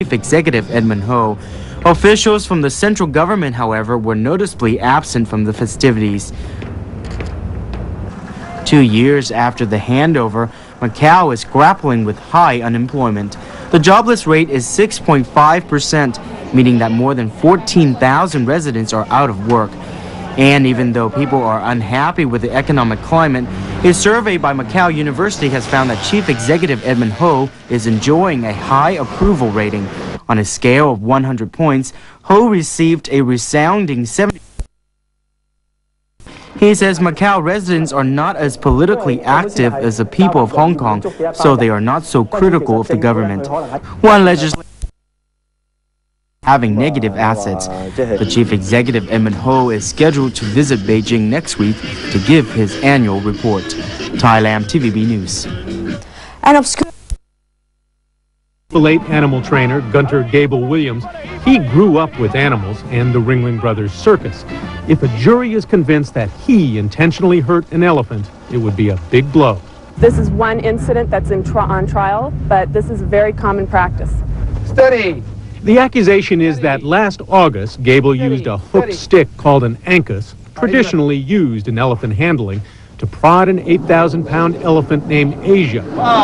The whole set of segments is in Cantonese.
Chief Executive Edmund Ho. Officials from the central government, however, were noticeably absent from the festivities. 2 years after the handover, Macau is grappling with high unemployment. The jobless rate is 6.5%, meaning that more than 14,000 residents are out of work. And even though people are unhappy with the economic climate, a survey by Macau University has found that Chief Executive Edmund Ho is enjoying a high approval rating. On a scale of 100 points, Ho received a resounding 70. He says Macau residents are not as politically active as the people of Hong Kong, so they are not so critical of the government. One legislator having negative assets. The Chief Executive Edmund Ho is scheduled to visit Beijing next week to give his annual report. Thailand TVB News. An obscure The late animal trainer Gunter Gable Williams, he grew up with animals and the Ringling Brothers circus. If a jury is convinced that he intentionally hurt an elephant, it would be a big blow. This is one incident that's on trial, but this is very common practice. Steady! The accusation is that last August, Gable used a hooked stick called an ankus, traditionally used in elephant handling, to prod an 8,000-pound elephant named Asia,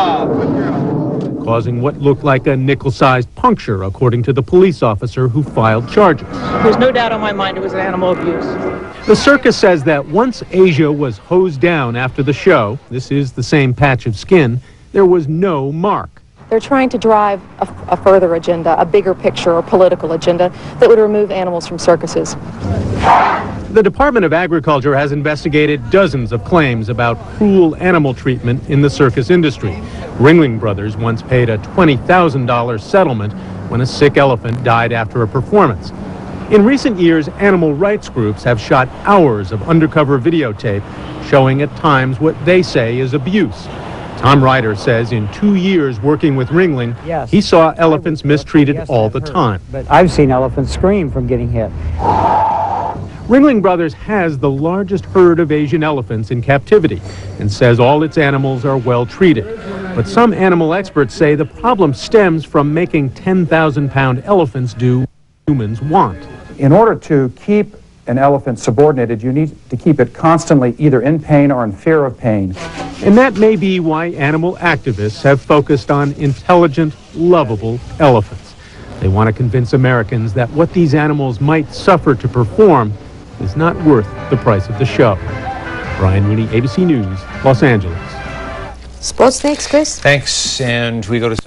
causing what looked like a nickel-sized puncture, according to the police officer who filed charges. There's no doubt on my mind it was animal abuse. The circus says that once Asia was hosed down after the show, this is the same patch of skin, there was no mark. They're trying to drive a further agenda, a bigger picture or political agenda that would remove animals from circuses. The Department of Agriculture has investigated dozens of claims about cruel animal treatment in the circus industry. Ringling Brothers once paid a $20,000 settlement when a sick elephant died after a performance. In recent years, animal rights groups have shot hours of undercover videotape showing at times what they say is abuse. Tom Ryder says in 2 years working with Ringling, he saw elephants mistreated all the time. But I've seen elephants scream from getting hit. Ringling Brothers has the largest herd of Asian elephants in captivity and says all its animals are well treated. But some animal experts say the problem stems from making 10,000-pound elephants do what humans want. In order to keep an elephant subordinated, you need to keep it constantly either in pain or in fear of pain. And that may be why animal activists have focused on intelligent, lovable elephants. They want to convince Americans that what these animals might suffer to perform is not worth the price of the show. Brian Rooney, ABC News, Los Angeles. Sports next, Chris. Thanks, and we go to...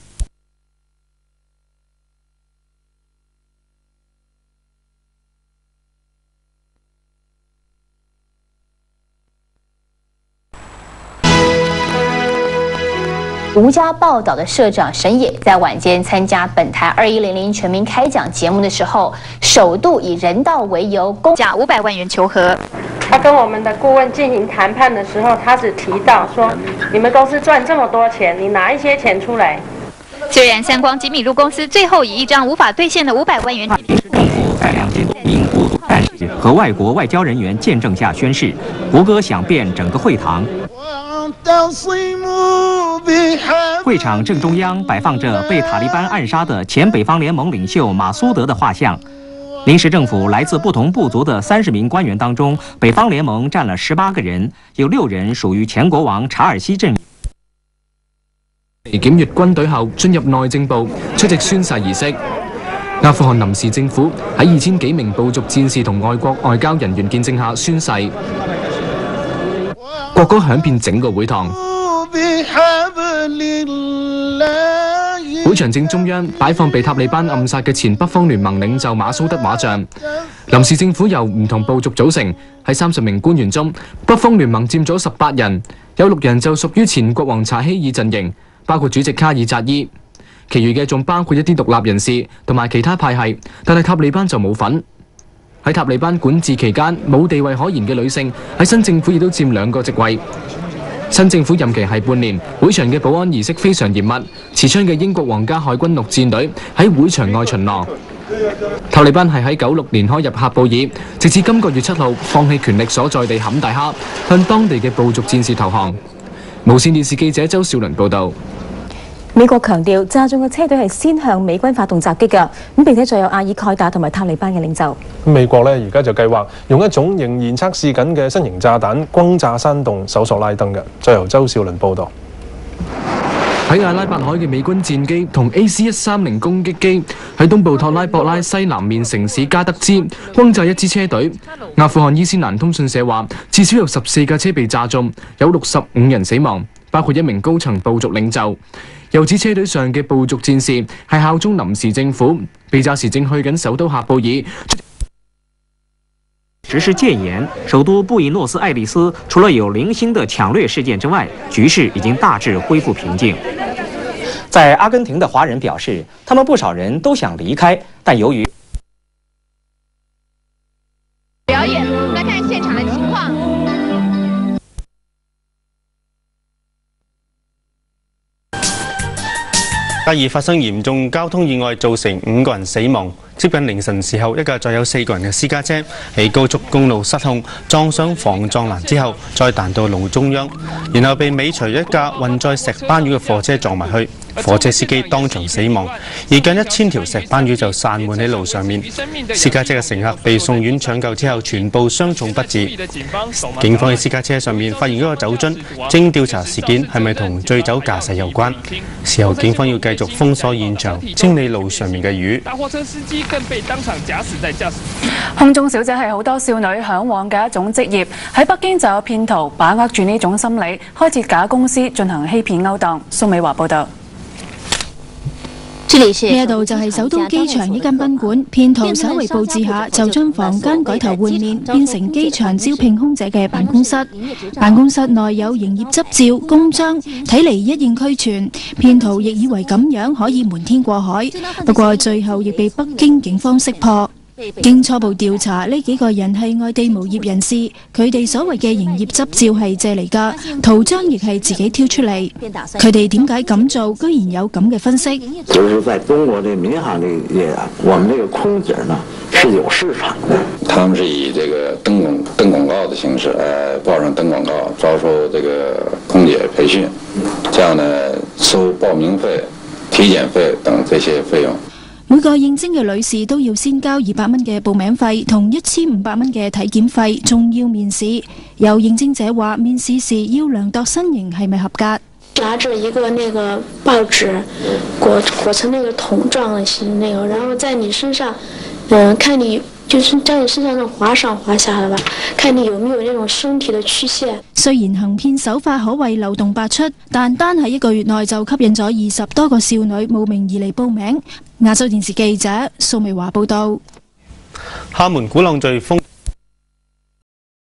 独家报道的社长沈野在晚间参加本台2100全民开讲节目的时候，首度以人道为由公价500万元求和。 他跟我们的顾问进行谈判的时候，他只提到说，你们公司赚这么多钱，你拿一些钱出来。 虽然三光及米露公司最后以一张无法兑现的500万元。 在2届因误读干事和外国外交人员见证下宣誓，国歌响遍整个会堂。会场正中央摆放着被塔利班暗杀的前北方联盟领袖马苏德的画像。临时政府来自不同部族的30名官员当中，北方聯盟占了18個人，有6人屬於前國王查爾斯陣營。 檢閱軍隊後，進入內政部出席宣誓儀式。阿富汗臨時政府喺2000幾名部族戰士同外國外交人員見證下宣誓。國歌響遍整個會堂。會場正中央擺放被塔利班暗殺嘅前北方聯盟領袖馬蘇德畫像。臨時政府由唔同部族組成，喺30名官員中，北方聯盟佔咗18人，有6人就屬於前國王查希爾陣營，包括主席卡爾扎伊。其餘嘅仲包括一啲獨立人士同埋其他派系，但係塔利班就冇份。喺塔利班管治期間，冇地位可言嘅女性喺新政府亦都佔2個席位。新政府任期係半年，會場嘅保安儀式非常嚴密，持槍嘅英國皇家海軍陸戰隊喺會場外巡邏。塔利班係喺96年開入喀布爾，直至今個月7號放棄權力所在地坎大哈，向當地嘅部族戰士投降。無線電視記者周少麟報導。 美國強調炸中嘅車隊係先向美軍發動襲擊㗎，咁並且再有阿爾蓋達同埋塔利班嘅領袖。 美國咧而家就計劃用一種仍然測試緊嘅新型炸彈轟炸山洞搜索拉登嘅。再由周少麟報導。 喺阿拉伯海嘅美軍戰機同 AC-130攻擊機喺東部托拉博拉西南面城市加德茲轟炸一支車隊。阿富汗伊斯蘭通訊社話，至少有14架車被炸中，有65人死亡，包括一名高層部族領袖。又指車隊上嘅部族戰士係效忠臨時政府，被炸時正去緊首都喀布爾。 执事戒严，首都布宜诺斯艾利斯除了有零星的抢掠事件之外，局势已经大致恢复平静。在阿根廷的华人表示，他们不少人都想离开，但由于表演，来看现场的情况。 嘉義發生嚴重交通意外，造成5個人死亡。接近凌晨時候，一架載有4個人嘅私家車喺高速公路失控，撞上防撞欄之後，再彈到路中央，然後被尾隨一架運載石斑魚嘅貨車撞埋去。貨車司機當場死亡，而近1000條石斑魚就散滿喺路上面。私家車嘅乘客被送院搶救之後，全部傷重不治。警方喺私家車上面發現嗰個酒樽，正調查事件係咪同醉酒駕駛有關。事後警方要繼續封鎖現場，清理路上面嘅魚。大貨車司機更被當場假死在駕駛。 空中小姐係好多少女嚮往嘅一種職業，喺北京就有騙徒把握住呢種心理，開設假公司進行欺騙勾當。蘇美華報導。 呢一度就係首都機場一間賓館，騙徒稍為佈置下就將房間改頭換面，變成機場招聘空姐嘅辦公室。辦公室內有營業執照、公章，睇嚟一應俱全。騙徒亦以為咁樣可以瞞天過海，不過最後亦被北京警方識破。經初步調查，呢幾個人係外地無業人士，佢哋所謂嘅營業執照係借嚟㗎，圖章亦係自己挑出嚟。佢哋點解咁做？居然有咁嘅分析。 就是在中國這民航這業，我們這個空姐呢是有市場的。 他們是以這個登廣告的形式，報上登廣告，招收這個空姐培訓，這樣呢收報名費、體檢費等這些費用。 每個應徵嘅女士都要先交200蚊嘅報名費同1500蚊嘅體檢費，仲要面試。有應徵者話，面試時要量度身形係咪合格。 拿着一個那個報紙裹成那個桶狀的形那個，然後在你身上，看你就是在你身上那滑上滑下的吧，看你有沒有那種身體的曲線。雖然行騙手法可謂漏洞百出，但單喺1個月內就吸引咗20多個少女慕名而嚟報名。亞洲電視記者蘇美華報道。 廈門鼓浪嶼風